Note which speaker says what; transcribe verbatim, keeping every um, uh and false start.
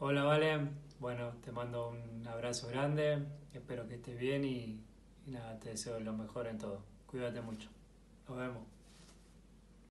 Speaker 1: Hola, Vale. Bueno, te mando un abrazo grande. Espero que estés bien y, y nada, te deseo lo mejor en todo. Cuídate mucho. Nos vemos.